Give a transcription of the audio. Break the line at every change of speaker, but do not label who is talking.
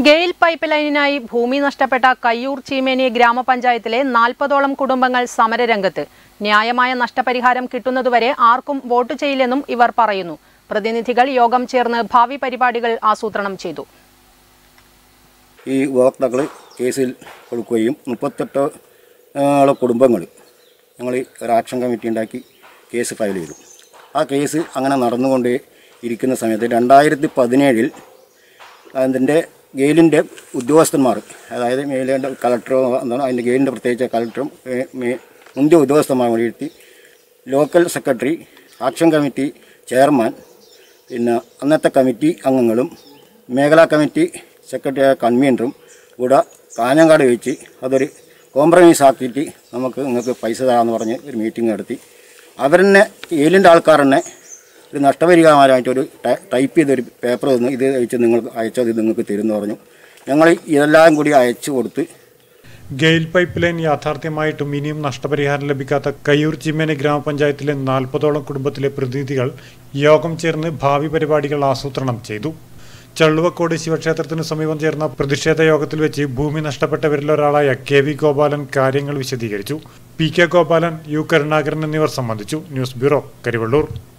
GAIL pipe ലൈനിനായി ഭൂമി നഷ്ടപ്പെട്ട കയ്യൂർ ചീമേനി ഗ്രാമപഞ്ചായത്തിലെ 40ഓളം കുടുംബങ്ങൾ സമരരംഗത്ത്. ന്യായമായ നഷ്ടപരിഹാരം കിട്ടുന്നതുവരെ ആർക്കും വോട്ട് ചെയ്യില്ലെന്നും ഇവർ പറയുന്നു. പ്രതിനിധികൾ യോഗം ചേർന്ന് ഭാവി പരിപാടികൾ ആസൂത്രണം ചെയ്തു.
ഈ ഉപഭോക്താക്കൾ കേസിൽ കൊടുക്കുകയും 38 കുടുംബങ്ങൾ ഞങ്ങൾ ഒരു ആക്ഷൻ കമ്മിറ്റി ഉണ്ടാക്കി കേസ് ഫയൽ ചെയ്തു. ആ കേസ് അങ്ങനെ നടന്നുകൊണ്ട് ഇരിക്കുന്ന സമയത്ത് 2017 അതിൻ്റെ ഗെയിലിൻ്റെ ഉദ്യോഗസ്ഥന്മാർ, അതായത് മേലേൻ്റെ കളക്ടറോ എന്താണ് അതിൻ്റെ ഗെയിലിൻ്റെ പ്രത്യേകിച്ച് കളക്ടറും മുന്തിയ ഉദ്യോഗസ്ഥന്മാർ വഴിയെത്തി local secretary, action committee chairman, പിന്നെ അന്നത്തെ കമ്മിറ്റി അംഗങ്ങളും മേഖലാ കമ്മിറ്റി സെക്രട്ടറി കൺവീനറും കൂടെ കാഞ്ഞങ്ങാട് വെച്ച് അതൊരു കോംപ്രമൈസ് ആക്കിയിട്ട് നിങ്ങൾക്ക് പൈസ തരാമെന്ന് പറഞ്ഞ് ഒരു മീറ്റിംഗ് നടത്തി. അവരെന്നെ ഗെയിലിൻ്റെ ആൾക്കാർ തന്നെ ഒരു നഷ്ടപരിഹാരമായിട്ടൊരു ടൈപ്പ് ചെയ്തൊരു പേപ്പർ തന്നു. ഇത് അയച്ച് നിങ്ങൾക്ക് അയച്ചത് നിങ്ങൾക്ക് തരുമെന്ന് പറഞ്ഞു. ഞങ്ങൾ ഇതെല്ലാം കൂടി അയച്ചു കൊടുത്ത്.
ഗെയിൽ പൈപ്പ് ലൈൻ യാഥാർത്ഥ്യമായിട്ടും ഇനിയും നഷ്ടപരിഹാരം ലഭിക്കാത്ത കയ്യൂർ ചീമേനി ഗ്രാമപഞ്ചായത്തിലെ 40ഓളം കുടുംബത്തിലെ പ്രതിനിധികൾ യോഗം ചേർന്ന് ഭാവി പരിപാടികൾ ആസൂത്രണം ചെയ്തു. ചള്ളുവക്കോട് ശിവക്ഷേത്രത്തിന് സമീപം ചേർന്ന പ്രതിഷേധ യോഗത്തിൽ വെച്ച് ഭൂമി നഷ്ടപ്പെട്ടവരിലൊരാളായ KV ഗോപാലൻ കാര്യങ്ങൾ വിശദീകരിച്ചു. PK ഗോപാലൻ, U കരുണാകരൻ എന്നിവർ സംബന്ധിച്ചു. News bureau, Karivellur.